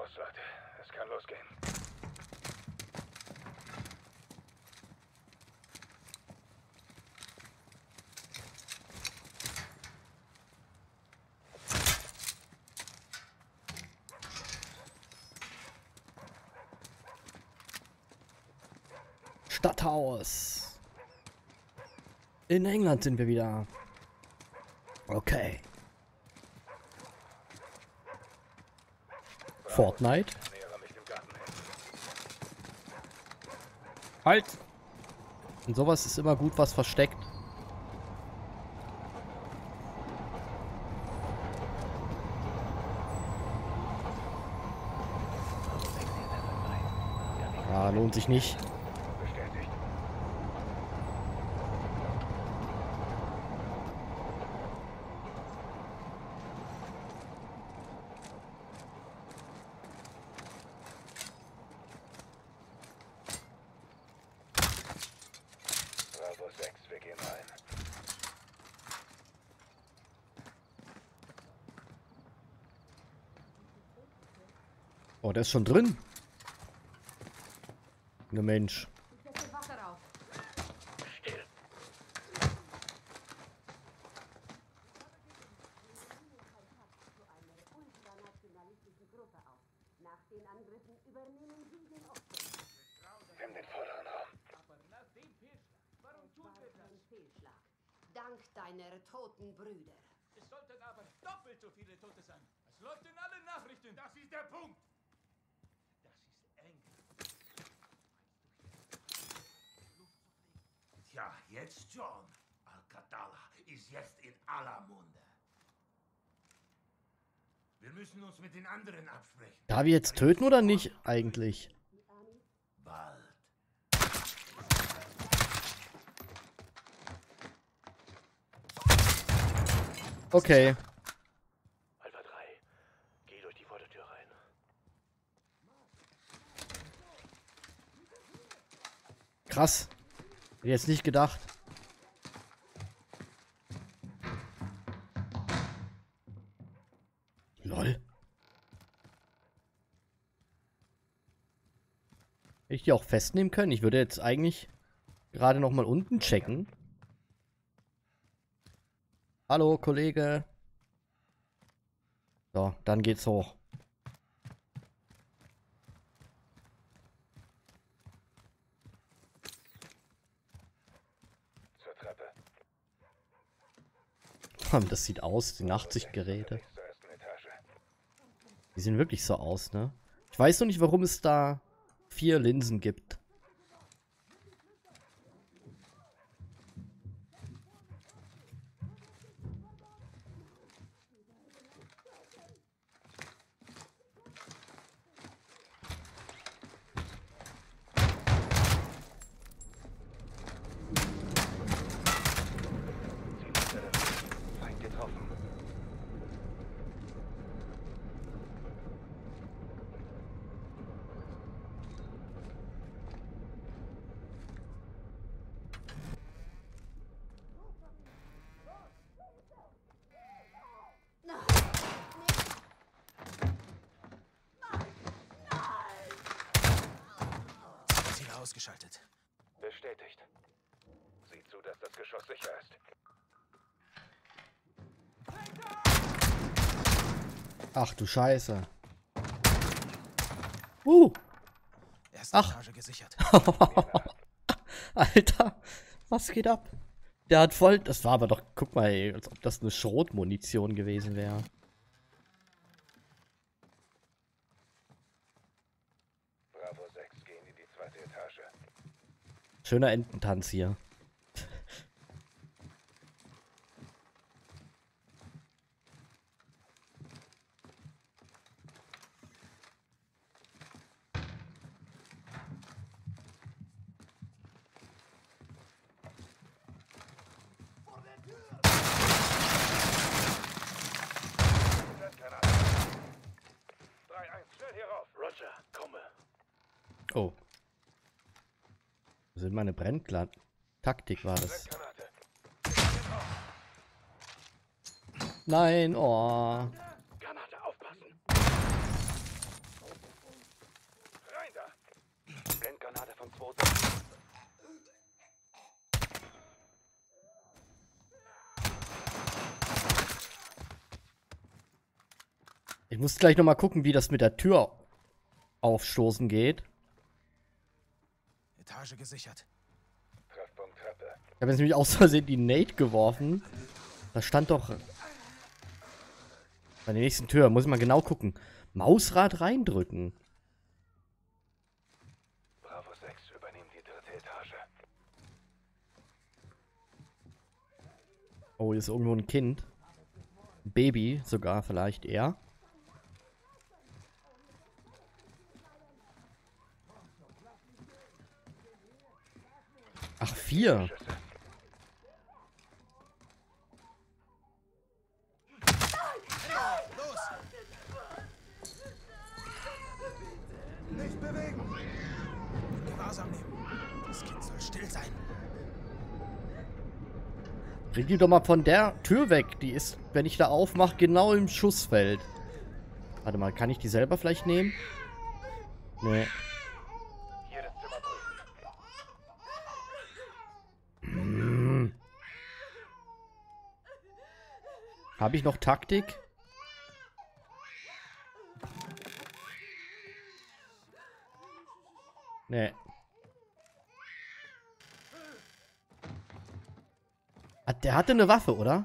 Los, Leute. Es kann losgehen. Stadthaus. In England sind wir wieder. Okay. Fortnite. Nähere mich dem Garten hin. Halt! Und sowas ist immer gut, was versteckt. Ja, lohnt sich nicht. Bestätigt. Bravo 6, wir gehen rein. Oh, der ist schon drin. Ne Mensch. Still. Nimm den vorderen Raum. Dank deiner toten Brüder. Es sollten aber doppelt so viele Tote sein. Es läuft in allen Nachrichten. Das ist der Punkt. Das ist England. Tja, jetzt schon. Al-Qatala ist jetzt in aller Munde. Wir müssen uns mit den anderen absprechen. Darf ich jetzt töten oder nicht eigentlich? Bald. Okay. Alpha 3, geh durch die Vordertür rein. Krass. Hätte jetzt nicht gedacht. Lol. Hätte ich die auch festnehmen können? Ich würde jetzt eigentlich gerade noch mal unten checken. Hallo, Kollege. So, dann geht's hoch. Zur Treppe. Das sieht aus, die Nachtsichtgeräte. Links zur ersten Etage. Die sehen wirklich so aus, ne? Ich weiß noch nicht, warum es da 4 Linsen gibt. Zielstelle. Feind getroffen. Ziel ausgeschaltet. Bestätigt. Sieh zu, dass das Geschoss sicher ist. Ach du Scheiße. Erste Ach. Etage gesichert. Alter, was geht ab? Der hat voll... Das war aber doch... Guck mal, ey, als ob das eine Schrotmunition gewesen wäre. Bravo 6, gehen in die zweite Etage. Schöner Ententanz hier. Granate. 3-1, schnell hier rauf. Roger, komme. Oh. Wo sind meine Brennglas? Taktik war das. Granate. Nein, oh. Granate, aufpassen. Positiv. Ich muss gleich nochmal gucken, wie das mit der Tür aufstoßen geht. Etage gesichert. Treffpunkt Treppe. Ich habe jetzt nämlich aus Versehen die Nate geworfen. Da stand doch... Bei der nächsten Tür, muss ich mal genau gucken. Mausrad reindrücken. Bravo 6 übernehmen die 3. Etage. Oh, hier ist irgendwo ein Kind. Baby sogar vielleicht eher. Ach, 4. Schüsse. Los! Nicht bewegen! Gewahrsam nehmen. Das Kind soll still sein. Bring die doch mal von der Tür weg. Die ist, wenn ich da aufmache, genau im Schussfeld. Warte mal, kann ich die selber vielleicht nehmen? Nee. Hier das Zimmer prüfen. Habe ich noch Taktik? Nee. Der hatte eine Waffe, oder?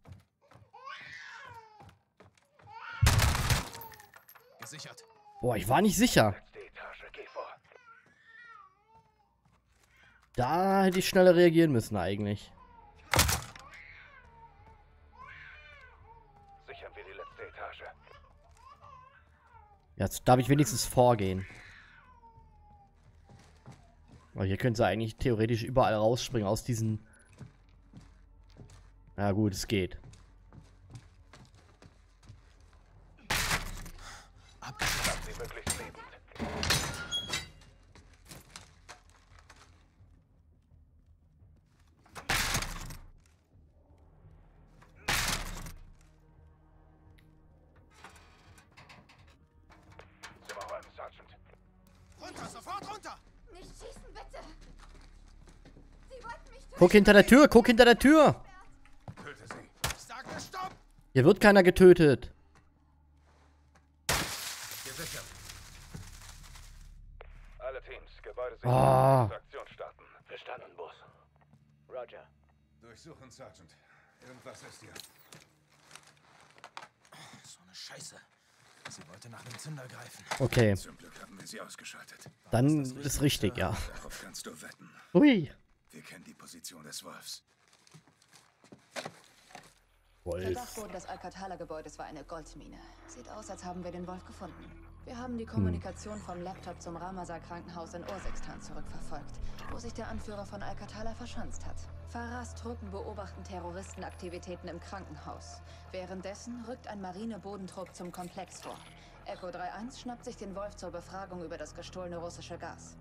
Gesichert. Boah, ich war nicht sicher. Letzte Etage, geh vor. Da hätte ich schneller reagieren müssen eigentlich. Sichern wir die letzte Etage. Jetzt darf ich wenigstens vorgehen. Aber hier könnte sie eigentlich theoretisch überall rausspringen aus diesen... Ja gut, es geht. Lass sie möglichst lebend. Zimmer räumen, Sergeant. Runter, sofort runter! Nicht schießen, bitte! Sie wollten mich töten! Guck hinter der Tür, guck hinter der Tür! Töte sie. Ich sage Stopp! Hier wird keiner getötet. Gesichert. Alle Teams, Gebäude sind Ah. Aktion starten. Verstanden, Boss. Roger. Durchsuchen, Sergeant. Irgendwas ist hier. So eine Scheiße. Sie wollte nach dem Zünder greifen. Okay, Zum Glück haben wir sie ausgeschaltet. dann ist richtig, ja. Darauf kannst du wetten. Ui. Wir kennen die Position des Wolfs. Der Dachboden des Alcatala-Gebäudes war eine Goldmine. Sieht aus, als haben wir den Wolf gefunden. Wir haben die Kommunikation vom Laptop zum Ramazar-Krankenhaus in Ursextan zurückverfolgt, wo sich der Anführer von Alcatala verschanzt hat. Farahs Truppen beobachten Terroristenaktivitäten im Krankenhaus. Währenddessen rückt ein Marinebodentrupp zum Komplex vor. Echo 3-1 schnappt sich den Wolf zur Befragung über das gestohlene russische Gas.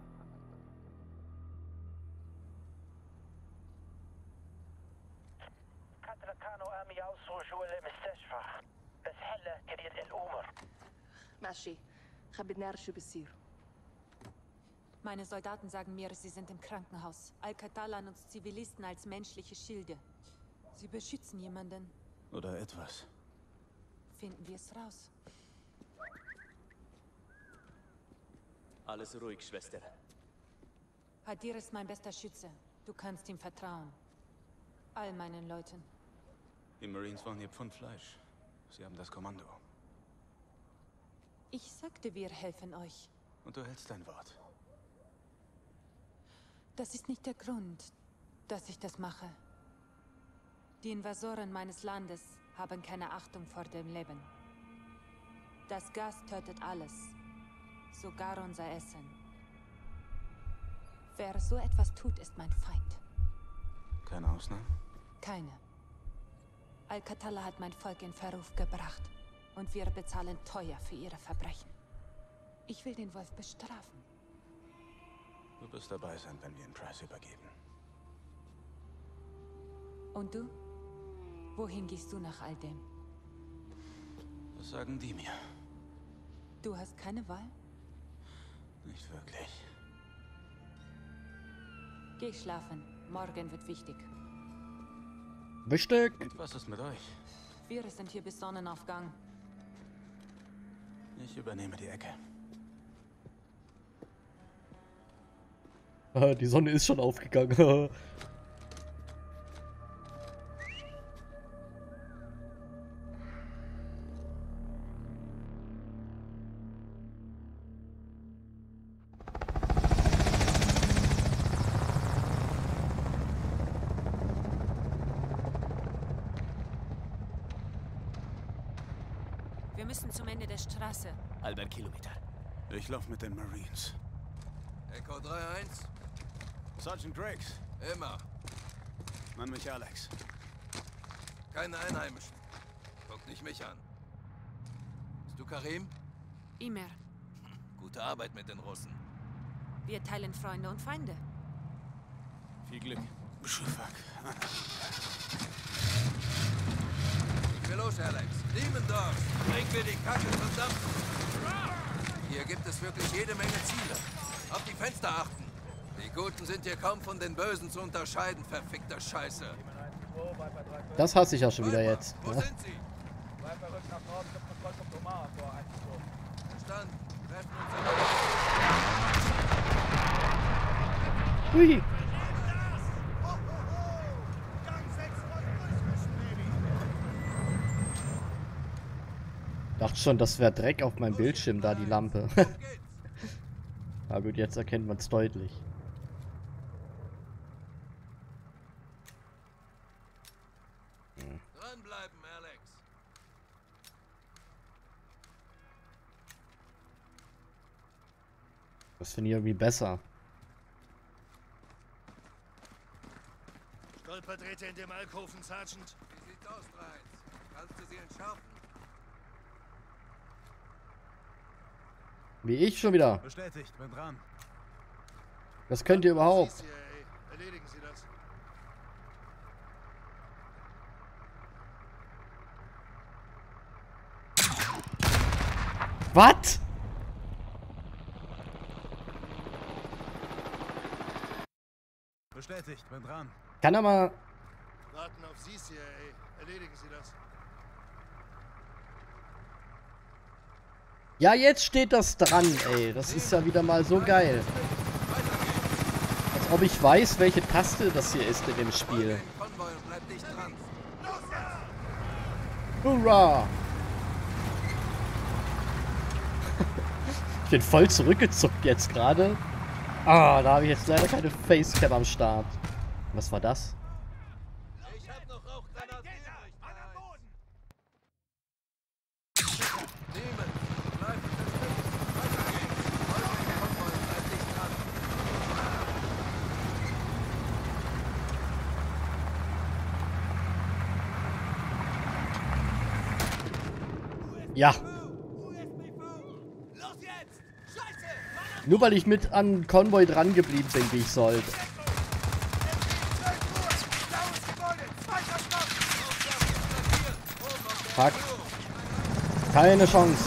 ماشي خبي نعرف شو بصير. Meine Soldaten sagen mir, sie sind im Krankenhaus. Al-Qatala nutzt Zivilisten als menschliche Schilde. Sie beschützen jemanden. Oder etwas. Finden wir es raus. Alles ruhig, Schwester. Hadir ist mein bester Schütze. Du kannst ihm vertrauen. All meinen Leuten. Die Marines wollen ihr Pfund Fleisch. Sie haben das Kommando. Ich sagte, wir helfen euch. Und du hältst dein Wort. Das ist nicht der Grund, dass ich das mache. Die Invasoren meines Landes haben keine Achtung vor dem Leben. Das Gas tötet alles. Sogar unser Essen. Wer so etwas tut, ist mein Feind. Keine Ausnahmen? Keine. Al-Qatala hat mein Volk in Verruf gebracht. Und wir bezahlen teuer für ihre Verbrechen. Ich will den Wolf bestrafen. Du wirst dabei sein, wenn wir ihn Price übergeben. Und du? Wohin gehst du nach all dem? Was sagen die mir? Du hast keine Wahl? Nicht wirklich. Geh schlafen. Morgen wird wichtig. Wichtig. Und was ist mit euch? Wir sind hier bis Sonnenaufgang. Ich übernehme die Ecke. Die Sonne ist schon aufgegangen. Wir müssen zum Ende der Straße. Halber Kilometer. Ich laufe mit den Marines. Echo 3-1. Sergeant Greggs. Immer. Nenn mich Alex. Keine Einheimischen. Guck nicht mich an. Bist du Karim? Immer. Gute Arbeit mit den Russen. Wir teilen Freunde und Feinde. Viel Glück. Fuck. Ich will los, Alex. Niemendorf. Bring mir die Kacke zum Dampfen. Hier gibt es wirklich jede Menge Ziele. Auf die Fenster achten. Die Guten sind hier kaum von den Bösen zu unterscheiden, verfickter Scheiße. Das hasse ich ja schon wieder jetzt. Wo Ja. sind sie? Verstanden. Treffen uns Hui. Dachte schon, das wäre Dreck auf meinem Bildschirm, da die Lampe. Na gut, jetzt erkennt man es deutlich. dranbleiben, Alex. Das finde ich irgendwie besser. Stolperdrähte in dem Alkoven, Sergeant. Wie sieht's aus, Reitz? Kannst du sie entschärfen? Wie ich schon wieder. Bestätigt, bin dran. Das könnt ihr überhaupt. CIA. Erledigen Sie das. Was? Bestätigt, bin dran. Kann er mal... Warten auf Sie, CIA. Erledigen Sie das. Ja, jetzt steht das dran, ey. Das ist ja wieder mal so geil. Als ob ich weiß, welche Taste das hier ist in dem Spiel. Den Konvoi und bleib dicht dran. Hurra! Ich bin voll zurückgezuckt jetzt gerade. Ah, da habe ich jetzt leider keine Facecam am Start. Was war das? Ich hab noch Rauchgranaten übrig. An Boden! Nehmen! Bleib unterstützt! Weiter geht's! Folge den Konvoi und bleib dicht dran. Ja. Los jetzt! Scheiße! Nur weil ich mit an Konvoi dran geblieben bin, wie ich sollte. Fuck. Keine Chance.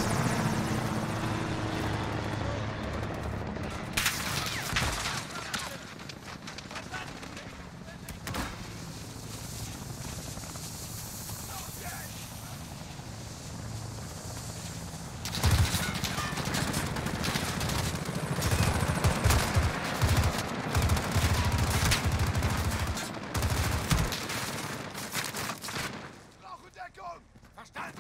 Brauche Deckung! Verstanden!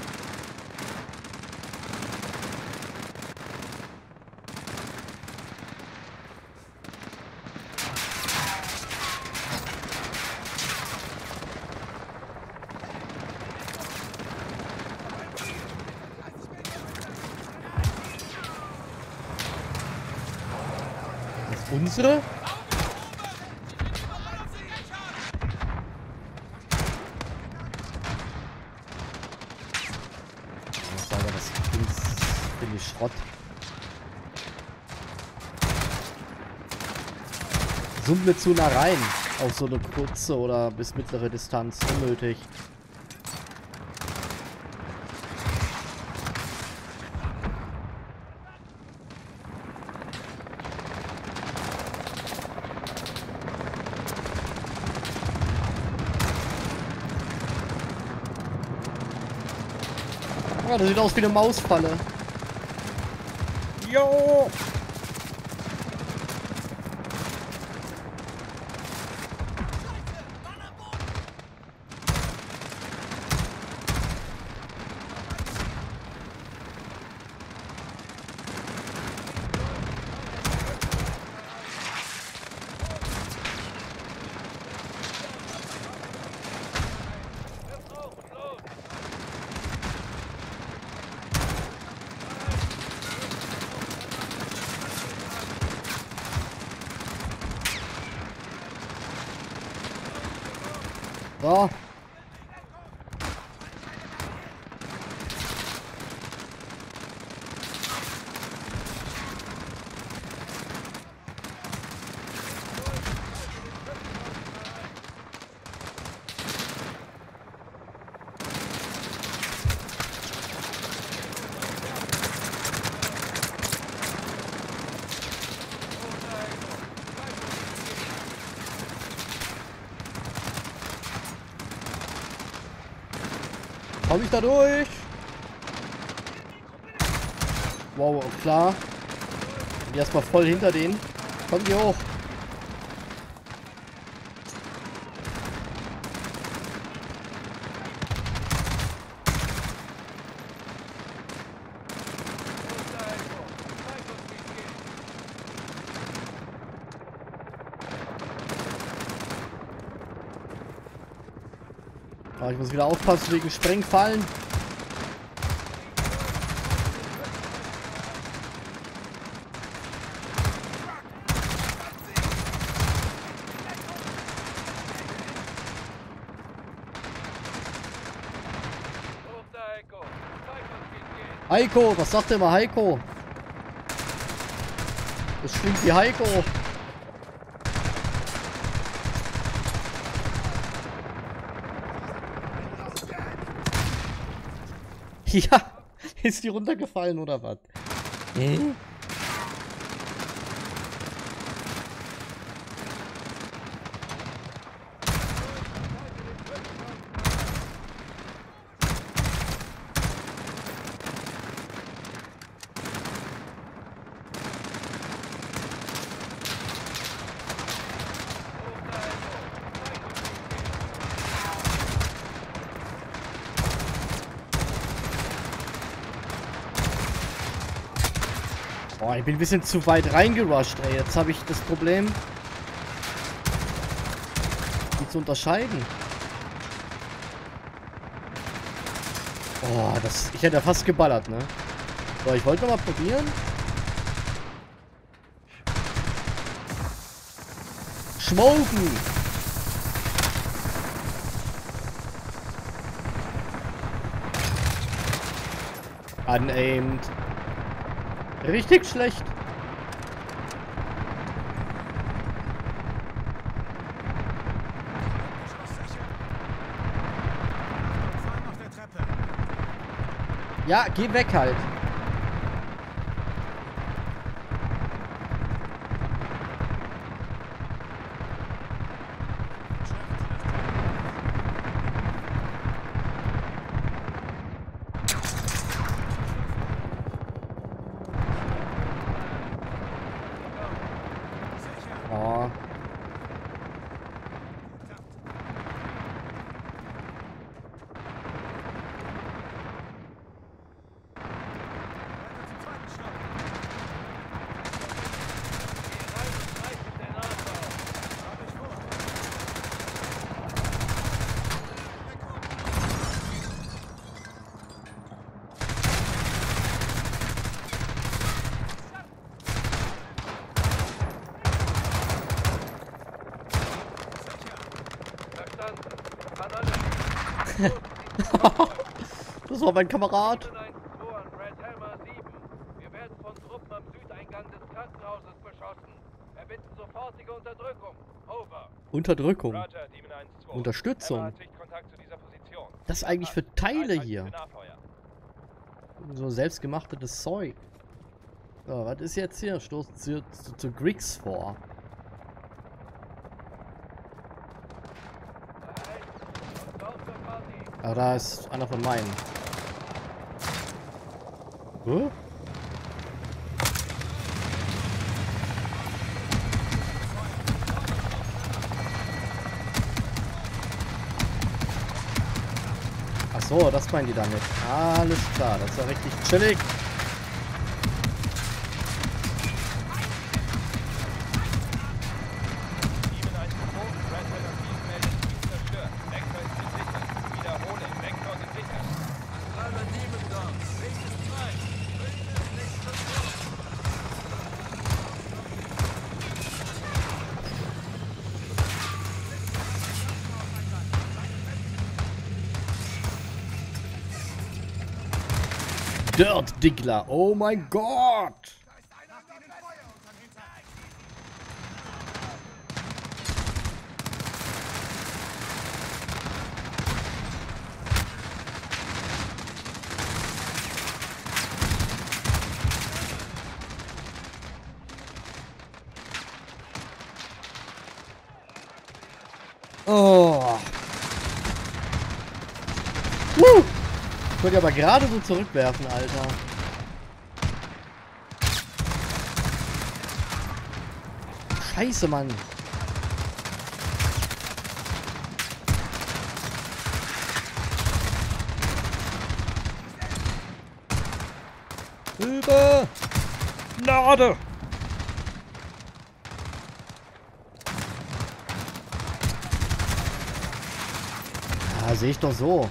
Das ist unsere? Ich sage, das finde ich Schrott. Summe zu nah rein. Auf so eine kurze oder bis mittlere Distanz. Unnötig. Ah, das sieht aus wie eine Mausfalle. Jo! So. Komm ich da durch? Wow, klar. Und erstmal voll hinter denen. Komm hier hoch. Ah, ich muss wieder aufpassen wegen Sprengfallen. Heiko, was sagt der mal Heiko? Das klingt wie Heiko. Ja, ist die runtergefallen oder was? Boah, ich bin ein bisschen zu weit reingerusht, ey. Jetzt habe ich das Problem, die zu unterscheiden. Oh, ich hätte ja fast geballert, ne? So, ich wollte noch mal probieren. Schmoken! Unaimed. Richtig schlecht. Ja, geh weg halt. Oh. Das war mein Kamerad. Wir werden von Truppen am Südeingang des Krankenhauses beschossen. Erbitten sofortige Unterdrückung. Over. Unterdrückung. Roger, Demon 1-2. Unterstützung. hat Sichtkontakt zu dieser Position. Das ist eigentlich für Teile Einheit hier. für Nahfeuer. So selbstgemachtetes Zeug. So, was ist jetzt hier? Stoßen zu Griggs vor. Ah, da ist einer von meinen. Huh? Ach so, das meinen die damit. Alles klar, das ist ja richtig chillig. Dirt Diggler, oh mein Gott! Oh. Ich wollte aber gerade so zurückwerfen, Alter. Scheiße, Mann. Über! Gnade! Ah, sehe ich doch so.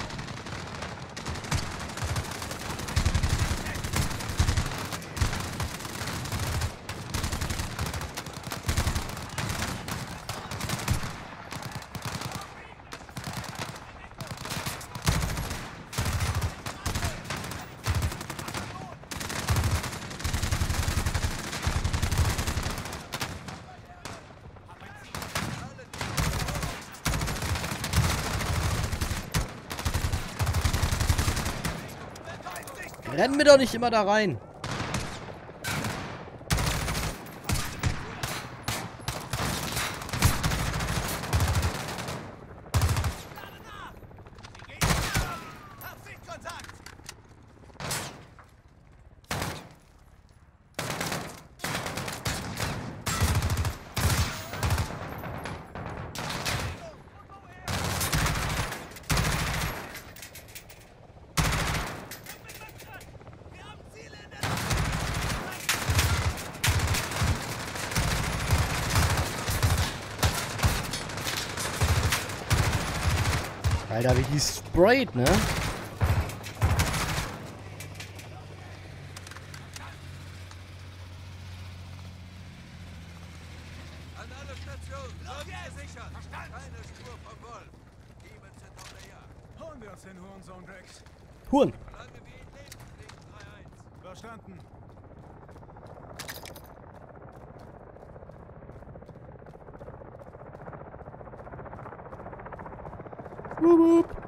Renn mir doch nicht immer da rein. Alter, wie die sprayt, ne? An alle Stationen, Leute gesichert. Keine Spur vom Wolf. Demons sind auf der Jagd. Holen wir uns den Hurensohn, Rex. Huren. Solange wir ihn leben, fliegen 3-1. Verstanden. Wup, wup.